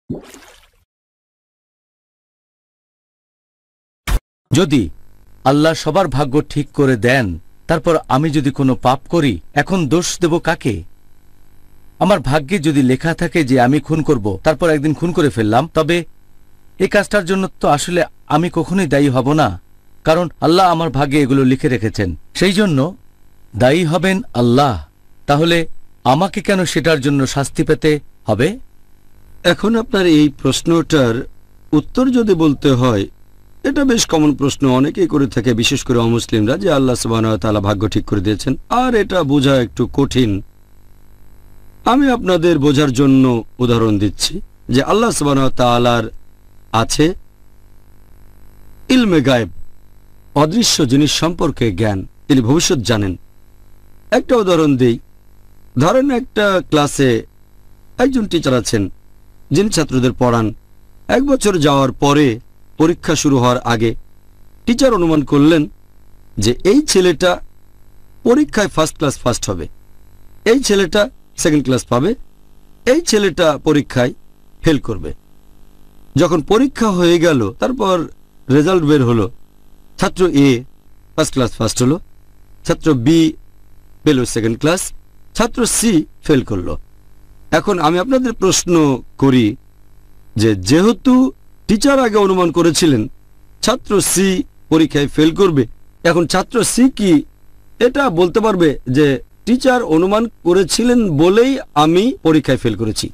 যদি আল্লাহ সবার ভাগ্য ঠিক করে দেন, তারপর আমি যদি কোনো পাপ করি, এখন দোষ দেব কাকে? আমার ভাগ্যে যদি লেখা থাকে যে আমি খুন করব, তারপর একদিন খুন করে ফেললাম, তবে এই কাজটার জন্য তো আসলে আমি কখনোই দায়ী হব না, কারণ আল্লাহ আমার ভাগ্যে এগুলো লিখে রেখেছেন। সেই জন্য দায়ী হবেন আল্লাহ। তাহলে আমাকে কেন সেটার জন্য শাস্তি পেতে হবে? এখন আপনার এই প্রশ্নটার উত্তর যদি বলতে হয়, এটা বেশ কমন প্রশ্ন, অনেকেই করে থাকে, বিশেষ করে অমুসলিমরা, যে আল্লাহ সুবহানাহু ওয়া তাআলা ভাগ্য ঠিক করে দিয়েছেন, আর এটা বোঝা একটু কঠিন। আমি আপনাদের বোঝার জন্য উদাহরণ দিচ্ছি যে আল্লাহ সুবহানাহু ওয়া তাআলার আছে ইলমে গায়েব, অদৃশ্য জিনিস সম্পর্কে জ্ঞান, তিনি ভবিষ্যৎ জানেন। একটা উদাহরণ দিই, ধরেন একটা ক্লাসে একজন টিচার আছেন যিনি ছাত্রদের পড়ান। 1 বছর যাওয়ার পরে, পরীক্ষা শুরু হওয়ার আগে, টিচার অনুমান করলেন যে এই ছেলেটা পরীক্ষায় ফার্স্ট ক্লাস ফার্স্ট হবে, এই ছেলেটা সেকেন্ড ক্লাস পাবে, এই ছেলেটা পরীক্ষায় ফেল করবে। যখন পরীক্ষা হয়ে গেল, তারপর রেজাল্ট বের হলো, ছাত্র এ ফার্স্ট ক্লাস ফার্স্ট হলো, ছাত্র বি পেল সেকেন্ড ক্লাস, ছাত্র সি ফেল করলো। এখন আমি আপনাদের প্রশ্ন করি যে যেহেতু টিচার আগে অনুমান করেছিলেন ছাত্র সি পরীক্ষায় ফেল করবে, এখন ছাত্র সি কি এটা বলতে পারবে যে টিচার অনুমান করেছিলেন বলেই আমি পরীক্ষায় ফেল করেছি?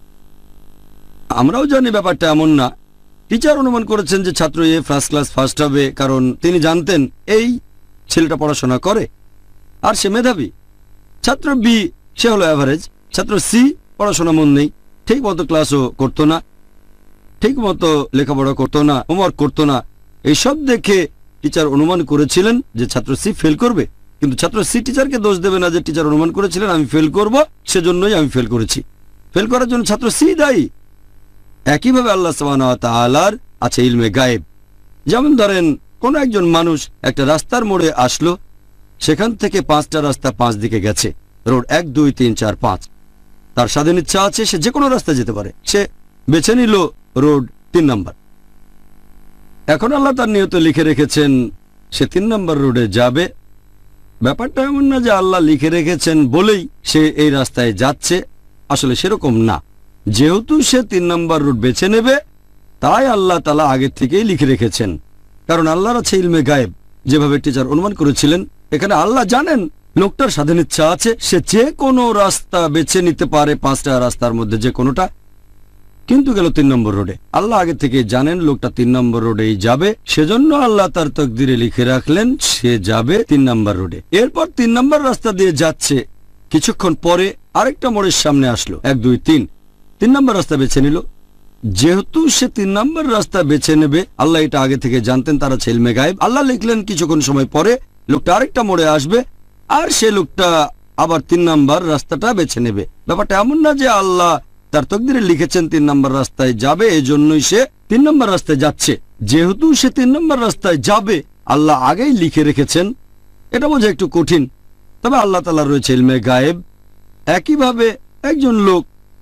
আমরাও জানি ব্যাপারটা এমন না। টিচার অনুমান করেছেন যে ছাত্র এ ফার্স্ট ক্লাস ফার্স্ট হবে, কারণ তিনি জানতেন এই ছেলেটা পড়াশোনা করে আর সে মেধাবী। ছাত্র বি সে হলো অ্যাভারেজ, ছাত্র সি পড়াশোনা মন নেই, ঠিক মতো ক্লাসও করতো না, ঠিক মতো লেখাপড়া করতো না, হোমওয়ার্ক করতো না। এইসব দেখে টিচার অনুমান করেছিলেন যে ছাত্র সি ফেল করবে, কিন্তু ছাত্র সি টিচারকে দোষ দেবে না যে টিচার অনুমান করেছিলেন আমি ফেল করব, সেজন্যই আমি ফেল করেছি। ফেল করার জন্য ছাত্র সি দায়ী। একইভাবে আল্লাহ সুবহানাহু ওয়া তাআলার আছে ইলমে গায়েব। যেমন ধরেন কোন একজন মানুষ একটা রাস্তার মোড়ে আসলো, সেখান থেকে 5টা রাস্তা 5 দিকে গেছে, রোড 1 2 3 4 5। তার স্বাধীন ইচ্ছা আছে, সে যে কোনো রাস্তায় যেতে পারে, সে বেছে নিল রোড 3 নাম্বার। এখন আল্লাহ তার নিয়তে লিখে রেখেছেন সে 3 নাম্বার রোডে যাবে। ব্যাপারটা এমন না যে আল্লাহ লিখে রেখেছেন বলেই সে এই রাস্তায় যাচ্ছে, আসলে সেরকম না। যেহেতু সে 3 নাম্বার রোড বেছে নেবে, তাই আল্লাহ তাআলা আগে থেকেই লিখে রেখেছেন, কারণ আল্লাহর আছে ইলমে গায়েব। যেভাবে টিচার অনুমান করেছিলেন, এখানে আল্লাহ জানেন লোকটার স্বাধীন ইচ্ছা আছে, সে যে কোনো রাস্তা বেছে নিতে পারে, 5টা রাস্তার মধ্যে যে কোনোটা, কিন্তু গেল 3 নম্বর রোডে। আল্লাহ আগে থেকে জানেন লোকটা 3 নম্বর রোডেই যাবে, সেজন্য আল্লাহ তার তকদিরে লিখে রাখলেন সে যাবে 3 নম্বর রোডে। এরপর 3 নম্বর রাস্তা দিয়ে যাচ্ছে, কিছুক্ষণ পরে আরেকটা মোড়ের সামনে আসলো, 1 2 3 নম্বর রাস্তা বেছে নিল। যেহেতু সে 3 নম্বর রাস্তা বেছে নেবে, আল্লাহ এটা আগে থেকে জানতেন, তারা আছে ইলমে গায়েব। আল্লাহ লিখলেন কিছুক্ষণ সময় পরে লোকটা আরেকটা মোড়ে আসবে, আর সে লোকটা আবার 3 নম্বর রাস্তাটা বেছে নেবে। ব্যাপারটা এমন না যে আল্লাহ তার তকদিরে লিখেছেন 3 নম্বর রাস্তায় যাবে, এজন্যই সে 3 নম্বর রাস্তায় যাচ্ছে। যেহেতু সে 3 নম্বর রাস্তায় যাবে, আল্লাহ আগেই লিখে রেখেছেন। এটা বোঝা একটু কঠিন, তবে আল্লাহ তাআলা রয়েছে ইলমে গায়েব। একইভাবে একজন লোক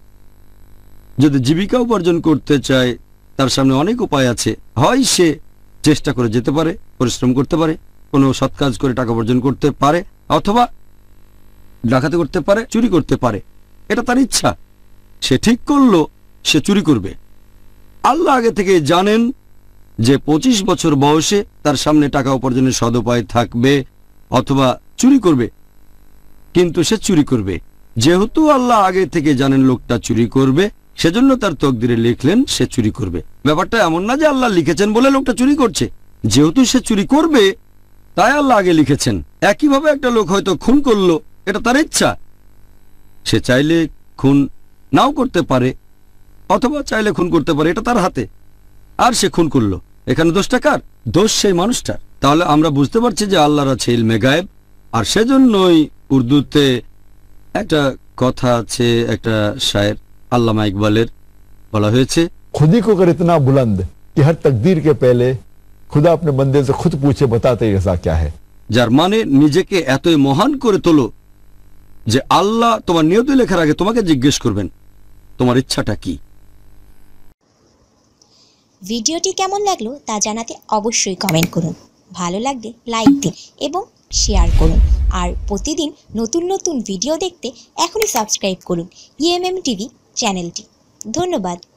যদি জীবিকা উপার্জন করতে চায়, তার সামনে অনেক উপায় আছে। হয় সে চেষ্টা করে যেতে পারে, পরিশ্রম করতে পারে, কোনো সৎ কাজ করে টাকা উপার্জন করতে পারে, অথবা ডাকাতি করতে পারে, চুরি করতে পারে। এটা তার ইচ্ছা, সে ঠিক করলো সে চুরি করবে। আল্লাহ আগে থেকে জানেন যে 25 বছর বয়সে তার সামনে টাকা উপার্জনের সদ উপায় থাকবে, অথবা চুরি করবে, কিন্তু সে চুরি করবে। যেহেতু আল্লাহ আগে থেকে জানেন লোকটা চুরি করবে, সেজন্য তার তকদিরে লিখলেন সে চুরি করবে। ব্যাপারটা এমন না যে আল্লাহ লিখেছেন বলে লোকটা চুরি করছে, যেহেতু সে চুরি করবে তাই আল্লাহ আগে লিখেছেন। একইভাবে একটা লোক হয়তো খুন করলো, এটা তার ইচ্ছা, সে চাইলে খুন নাও করতে পারে, অথবা চাইলে খুন করতে পারে, এটা তার হাতে, আর সে খুন করলো। এখানে দোষটা কার? দোষ সেই মানুষটার। তাহলে আমরা বুঝতে পারছি যে আল্লাহর আছে ইলমে গায়েব। আর সেজন্যই উর্দুতে একটা কথা আছে, একটা শায়ের আল্লামা ইকবালের, বলা হয়েছে, खुद ही को कर इतना बुलंद कि हर तकदीर के पहले खुदा अपने बंदे से खुद पूछे बताते रजा क्या है। যার মানে নিজেকে এতই মহান করে তোলো যে আল্লাহ তোমার নিয়ত লেখার আগে তোমাকে জিজ্ঞেস করবেন তোমার ইচ্ছাটা কি। ভিডিওটি কেমন লাগলো তা জানাতে অবশ্যই কমেন্ট করুন। ভালো লাগলে লাইক দিন এবং শেয়ার করুন। আর প্রতিদিন নতুন নতুন ভিডিও দেখতে এখনই সাবস্ক্রাইব করুন EMM টিভি চ্যানেলটি। ধন্যবাদ।